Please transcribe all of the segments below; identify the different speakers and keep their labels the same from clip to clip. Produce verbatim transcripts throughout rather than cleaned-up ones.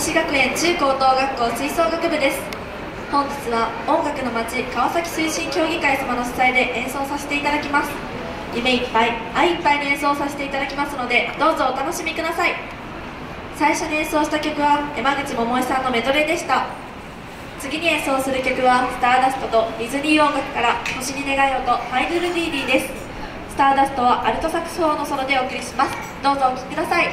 Speaker 1: 西学園中高等学校吹奏楽部です。本日は音楽の街川崎推進協議会様の主催で演奏させていただきます。夢いっぱい愛いっぱいの演奏をさせていただきますので、どうぞお楽しみください。最初に演奏した曲は山口百恵さんのメドレーでした。次に演奏する曲はスターダストとディズニー音楽から星に願いをとファイヌルディーディーです。スターダストはアルトサックスフォーのソロでお送りします。どうぞお聴きください。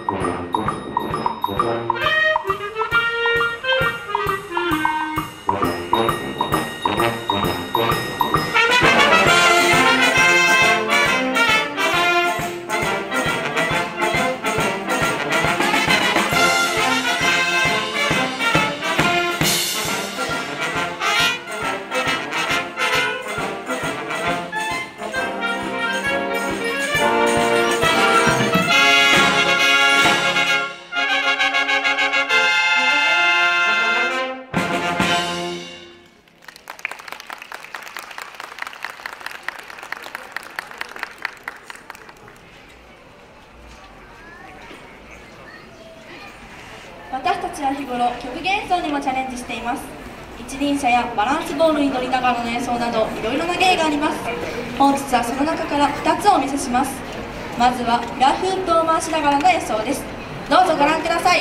Speaker 1: 私たちは日頃曲芸演奏にもチャレンジしています。一輪車やバランスボールに乗りながらの演奏などいろいろな芸があります。本日はその中からふたつをお見せします。まずはフラフープを回しながらの演奏です。どうぞご覧ください。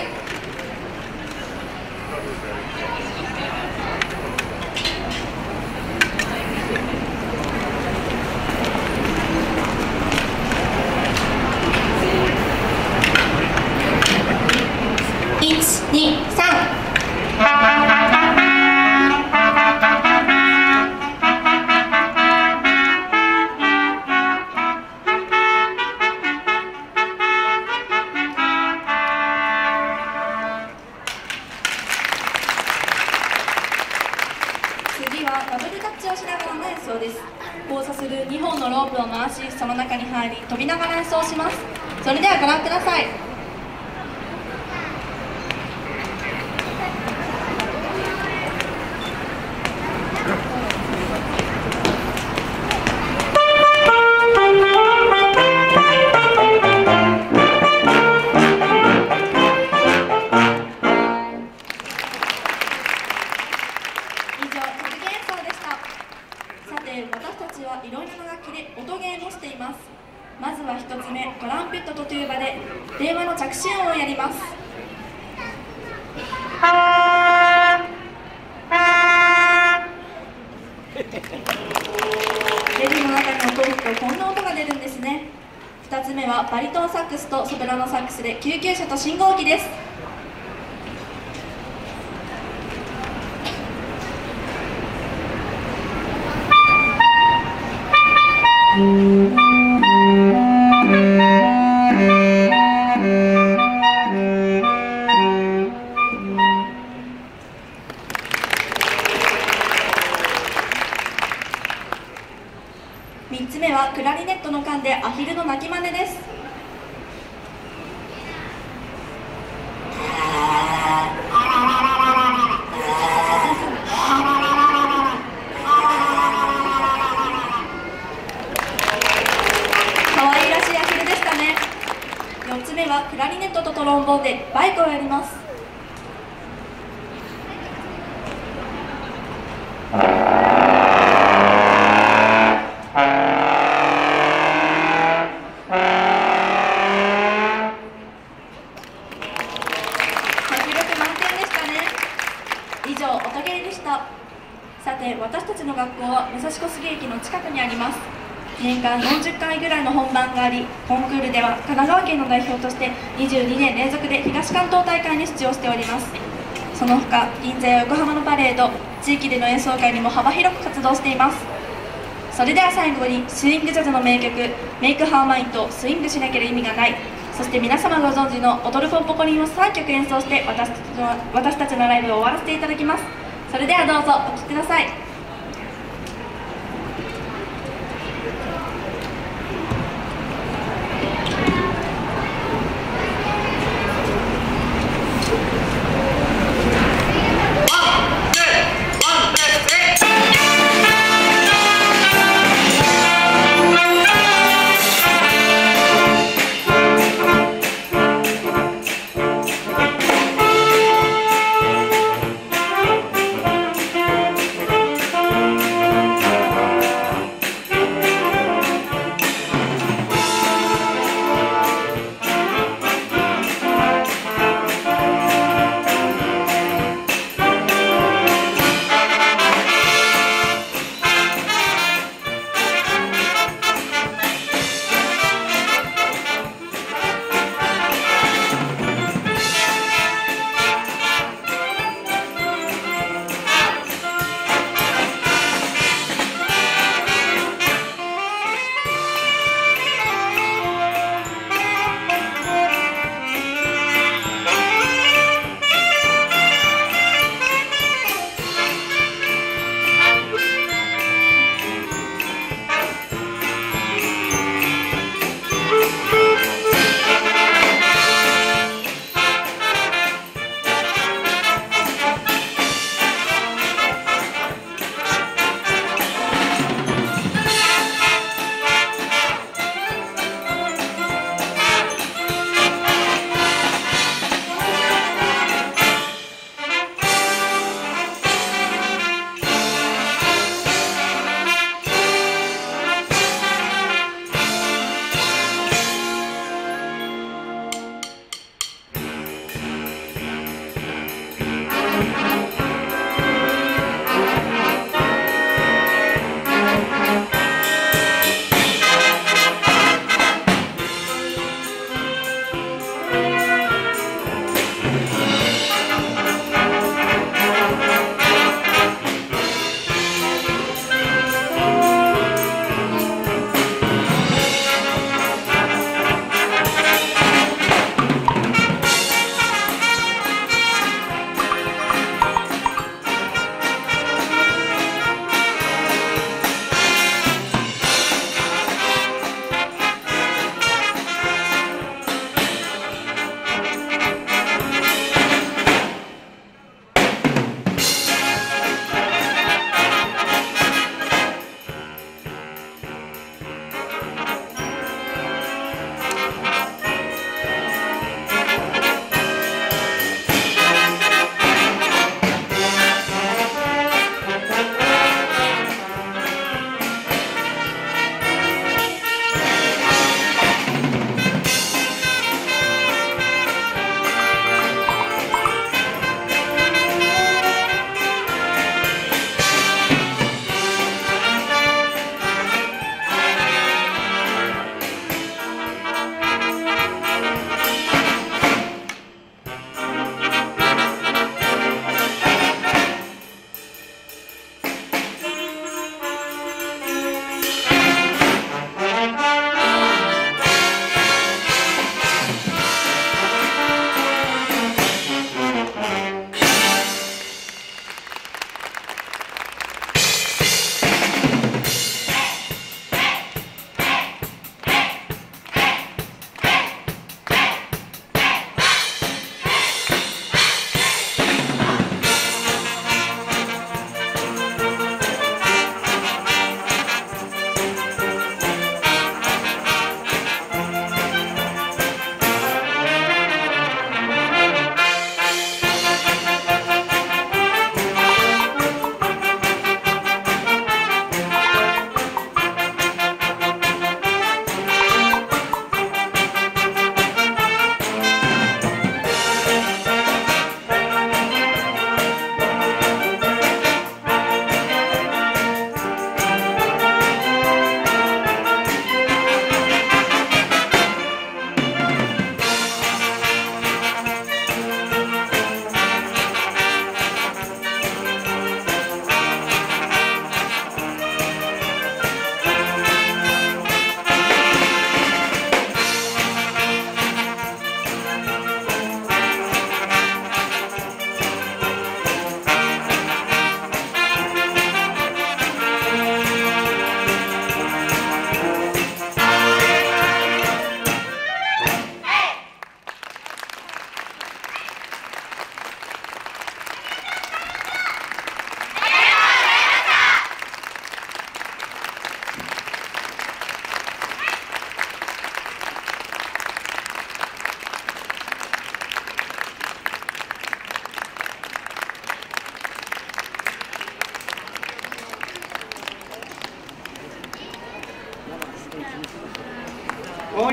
Speaker 1: いち、に、さん。次はダブルタッチをしながらの演奏です。交差するにほんのロープを回し、その中に入り飛びながら演奏します。それではご覧ください。私たちはいろいろな楽器で音ゲーもしています。まずはひとつめ、トランペットとトゥーバで電話の着信音をやります。レジの中に落とすとこんな音が出るんですね。ふたつめはバリトンサックスとソプラノサックスで救急車と信号機です。みっつめはクラリネットの管でアヒルの鳴き真似です。可愛らしいアヒルでしたね。よっつめはクラリネットとトロンボーンでバイクをやります。以上、音ゲーでした。さて、私たちの学校は武蔵小杉駅の近くにあります。年間よんじゅっかいぐらいの本番があり、コンクールでは神奈川県の代表としてにじゅうにねん連続で東関東大会に出場しております。その他、銀座や横浜のパレード、地域での演奏会にも幅広く活動しています。それでは最後にスイングジャズの名曲「メイクハーマイン」と「スイングしなければ意味がない」、そして皆様ご存知の「踊るポンポコリン」をさんきょく演奏して私たちの私たちのライブを終わらせていただきます。それではどうぞお聴きください。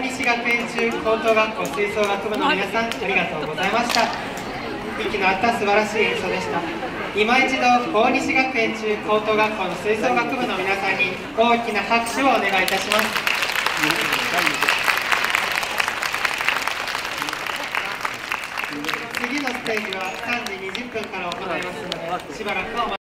Speaker 2: 西学園中高等学校吹奏楽部の皆さん、ありがとうございました。息の合った素晴らしい演奏でした。今一度大西学園中高等学校の吹奏楽部の皆さんに大きな拍手をお願いいたします。次のステージはさんじにじゅっぷんから行いますので、しばらくお待ちください。